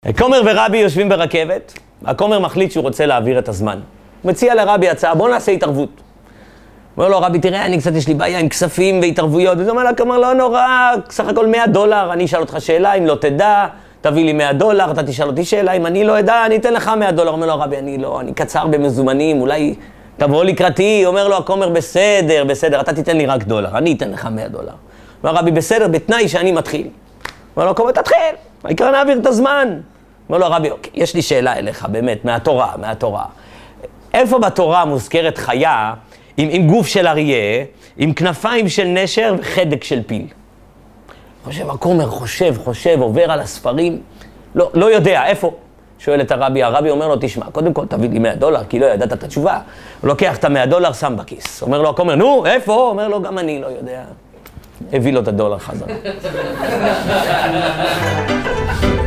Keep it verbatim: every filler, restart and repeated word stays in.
כומר ורבי יושבים ברכבת, הכומר מחליט שהוא רוצה להעביר את הזמן. הוא מציע לרבי הצעה, בוא נעשה התערבות. אומר לו, רבי, תראה, אני קצת יש לי בעיה עם כספים והתערבויות. וזה אומר לה, כומר, לא נורא, סך הכל מאה דולר, אני אשאל אותך שאלה, אם לא תדע, תביא לי מאה דולר, אתה תשאל אותי שאלה, אם אני לא אדע, אני אתן לך מאה דולר. אומר לו, רבי, אני לא, אני קצר במזומנים, אולי תבוא לקראתי. אומר לו, הכומר, בסדר, בסדר, אתה תיתן לי רק דולר, אני אתן לך מאה דולר. אומר רבי, בסדר, בתנאי שאני מתחיל. אומר לו, הכומר, תתחיל, העיקר נעביר את הזמן. אומר לו, רבי, אוקיי, יש לי שאלה אליך, באמת, מהתורה, מהתורה. איפה בתורה מוזכרת חיה עם, עם גוף של אריה, עם כנפיים של נשר וחדק של פיל? חושב, הכומר חושב, חושב, עובר על הספרים, לא, לא יודע, איפה? שואל את הרבי, הרבי אומר לו, תשמע, קודם כל תביא לי מאה דולר, כי לא ידעת את התשובה. הוא לוקח את המאה דולר, שם בכיס. אומר לו, הכומר, נו, איפה? אומר לו, גם אני לא יודע. הביא לו את הדולר חזרה.